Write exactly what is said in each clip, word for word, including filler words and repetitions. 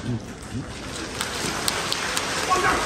放这儿。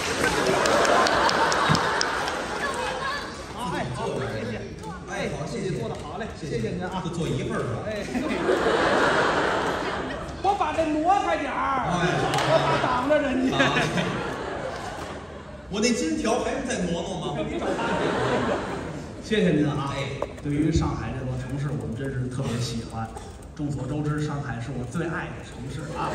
好，哎，好，谢谢。哎，好，谢谢，做的好嘞，谢谢您啊。 就做一份儿是吧？ 哎，我把这挪开点儿，我怕挡着人家。 我那金条还用再挪挪吗？ 谢谢您啊！哎，对于上海这座城市，我们真是特别喜欢。众所周知，上海是我最爱的城市啊。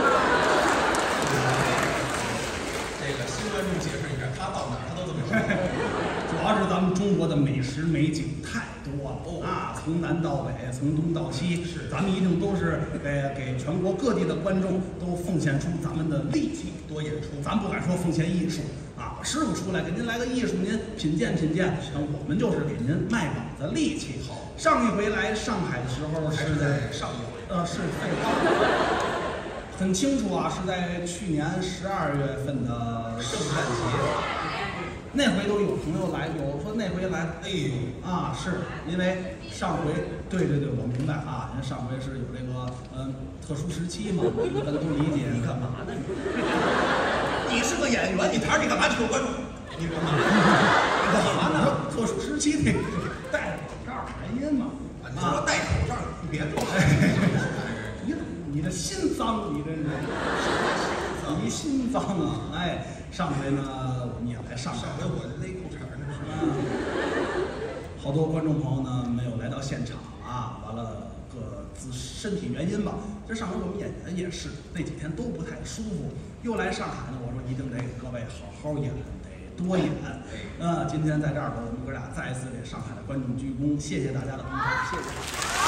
这个新观众解释一下，他到哪儿他都这么说。 主要是咱们中国的美食美景太多了哦啊，从南到北，从东到西，是咱们一定都是呃给全国各地的观众都奉献出咱们的力气， 多演出。 咱不敢说奉献艺术啊，师傅出来给您来个艺术，您品鉴品鉴。那我们就是给您卖膀子力气。好，上一回来上海的时候是在上一回， 呃是废话，很清楚啊，是在去年十二月份的圣诞节。 那回都有朋友来过，我说那回来， 哎呦啊，是因为上回，对对对，我明白啊，人上回是有这个嗯、呃、特殊时期嘛，一般都理解。你干嘛呢？ 你是个演员，你台上你干嘛？你给我关注！你干嘛？ 你干嘛呢？特殊时期得戴着口罩，原因嘛。 你说戴口罩，你别动。 你你这心脏，你这是，你心脏啊！哎，上回呢，我们也来上海。 上回我勒裤衩呢，是吧？ 好多观众朋友呢没有来到现场啊，完了各自身体原因吧。这上回我们演员也是那几天都不太舒服，又来上海呢，我说一定得给各位好好演，得多演。嗯，今天在这儿呢，我们哥俩再一次给上海的观众鞠躬，谢谢大家的捧场，谢谢。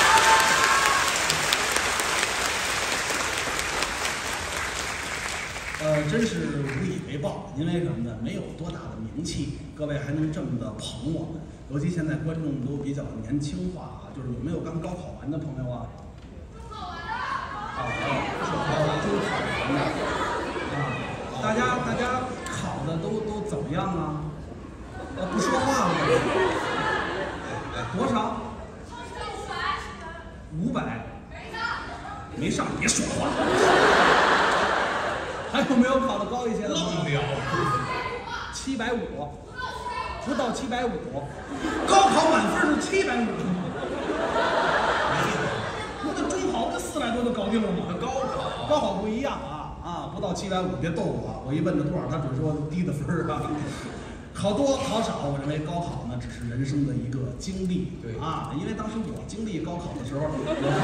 呃，真是无以为报，因为什么呢？没有多大的名气，各位还能这么的捧我们。尤其现在观众都比较年轻化啊，就是有没有刚高考完的朋友啊？中考完了。啊，中考完的啊，大家大家考的都都怎么样啊？呃，不说话了。多少？五百。没上，别说话。还有没有考得高一些的？ 愣了， 七百五，不到七百五，高考满分是七百五。那个中考跟四百多就搞定了吗？ 高考， 高考不一样啊啊！不到七百五，别逗我，我一问他多少，他只说低的分儿啊。考多考少，我认为高考呢只是人生的一个经历， 对啊，因为当时我经历高考的时候，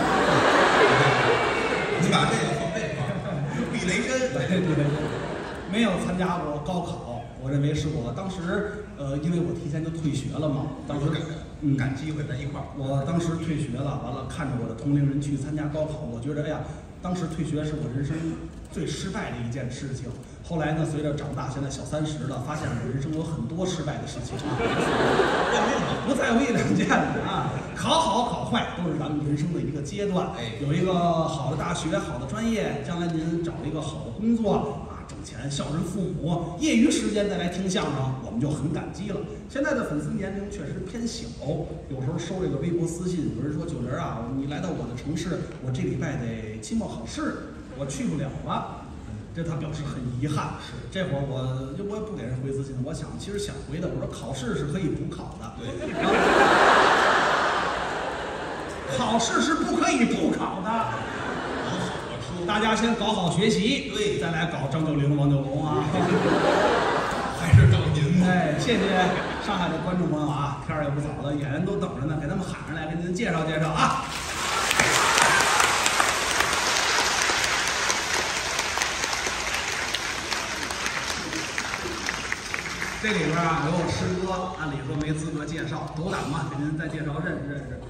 你把这个放背上。避雷针， 对对对，没有参加过高考，我认为是我当时，呃，因为我提前就退学了嘛，当时嗯赶机会在一块儿， 我当时退学了，完了看着我的同龄人去参加高考，我觉得哎呀，当时退学是我人生最失败的一件事情。后来呢，随着长大，现在小三十了，发现我人生有很多失败的事情， 认命了， 不在乎一两件的啊，考好考坏都是咱们人生的一个阶段。 哎， 有一个好的大学、好的专业，将来您找一个好的工作啊，挣钱孝顺父母，业余时间再来听相声，我们就很感激了。现在的粉丝年龄确实偏小，有时候收这个微博私信，有人说九零啊，你来到我的城市，我这礼拜得期末考试，我去不了了。这他表示很遗憾，是这会儿我我也不给人回私信，我想其实想回的，我说考试是可以补考的， 对， 考试是不可以补考的， 往好了说， 大家先搞好学习， 对， 再来搞张九龄、王九龙啊， 还是找您吧。 哎，谢谢上海的观众朋友啊，天儿也不早了，演员都等着呢，给他们喊上来，给您介绍介绍啊。这里边啊有我师哥，按理说没资格介绍，斗胆嘛，给您再介绍认识认识。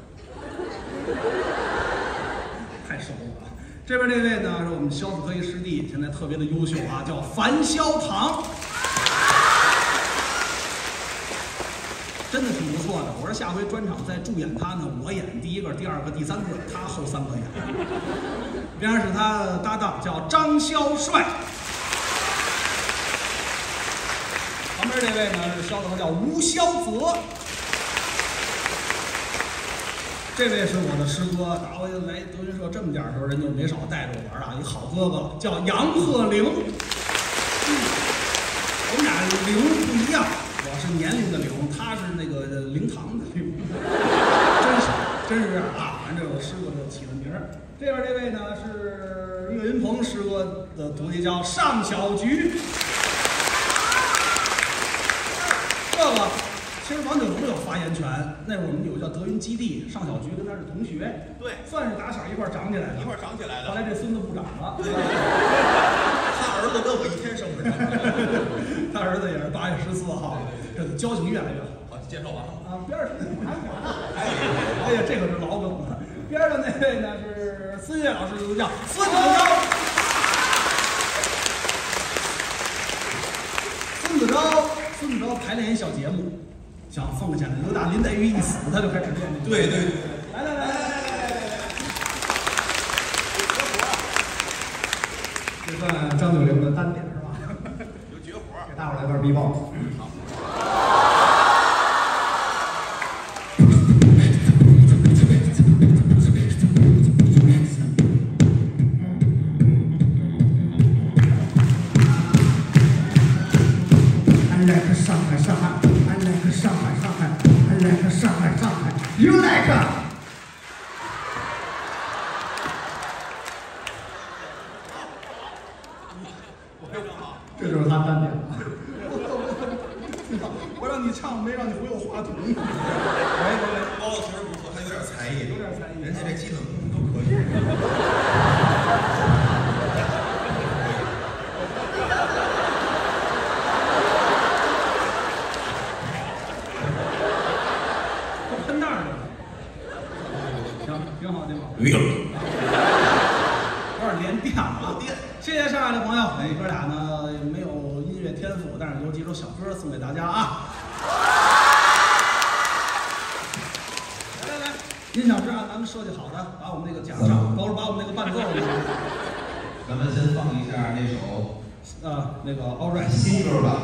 太熟了。这边这位呢是我们肖子科一师弟，现在特别的优秀啊，叫樊肖堂，真的挺不错的。我说下回专场再助演他呢，我演第一个、第二个、第三个，他后三个演。边上是他的搭档叫张肖帅。旁边这位呢是肖子科，叫吴肖泽。 这位是我的师哥，打我来德云社这么点时候，人就没少带着我玩啊，一好哥哥叫杨鹤龄。嗯，我们俩龄不一样，我是年龄的龄，他是那个灵堂的龄，真是真是啊！反正我师哥就起的名儿。这边这位呢是岳云鹏师哥的徒弟，叫尚小菊。这个。其实王九龙有发言权，那会儿我们有叫德云基地，尚小菊跟他是同学， 对， 算是打小一块长起来的， 一块长起来的。 后来这孙子不长了， 他儿子跟我一天生日， 他儿子也是八月十四号，这个交情越来越好。 好，介绍完了啊，边上哎呀，这个是老梗了。边上那位呢是孙越老师，就叫孙子钊。孙子钊，孙子钊排练一小节目。想奉献刘大林黛玉一死，他就开始练。 对对对， 来来来来来来来来，这算张九龄的单点是吧？ 有绝活， 给大伙来段 B-box。好。I like 上海上海。I like 上海，上海 I like 上海，上海 You like 这就是他单点。我让你唱，没让你回我话筒。喂喂喂， 包子确实不错，他有点才艺， 有点才艺， 人家这基本功都可以。挺好，挺好。有点连电啊！谢谢上海的朋友，哎，哥俩呢没有音乐天赋，但是有几首小歌送给大家啊！来来来，音响是按咱们设计好的，把我们那个假唱，包括把我们那个伴奏， 咱们先放一下那首， 呃，那个 All Right 新歌吧。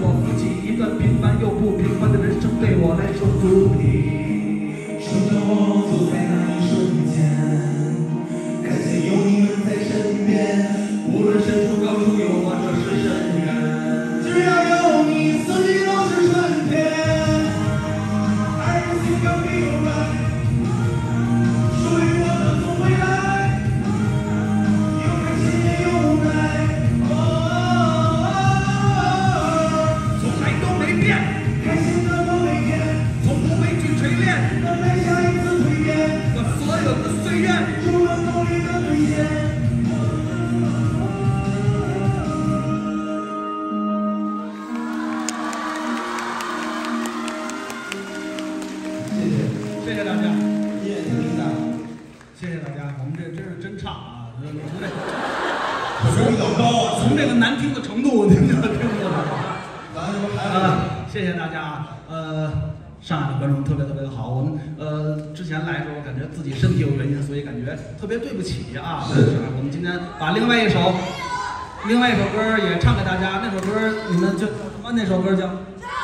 生着我。 从这水平比较高啊， 从这个难听的程度，您就听出来了。 咱说还啊，谢谢大家啊，呃。上海的观众特别特别的好，我们呃之前来的时候感觉自己身体有原因，所以感觉特别对不起啊。 是是。 我们今天把另外一首，另外一首歌也唱给大家。那首歌你们就什么？那首歌叫？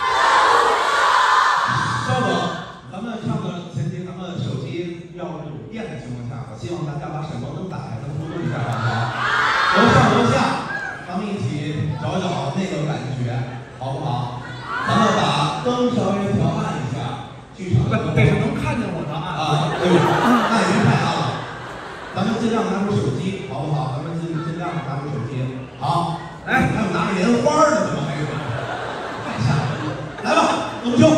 稍等，咱们唱的前提，咱们手机要是有电的情况下，我希望大家把闪光灯打开，咱们互动一下，好不好？楼上楼下，咱们一起找找那个感觉，好不好？咱们把灯稍微调暗一下，剧场得是能看见我的啊！ 啊，哎呦，那已经太暗了。咱们尽量拿出手机，好不好？咱们尽尽量拿出手机。好，哎，还有拿着莲花的，怎么还有？太吓人了！来吧，龙兄。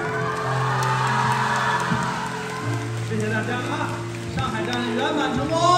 谢谢大家啊！上海站圆满成功。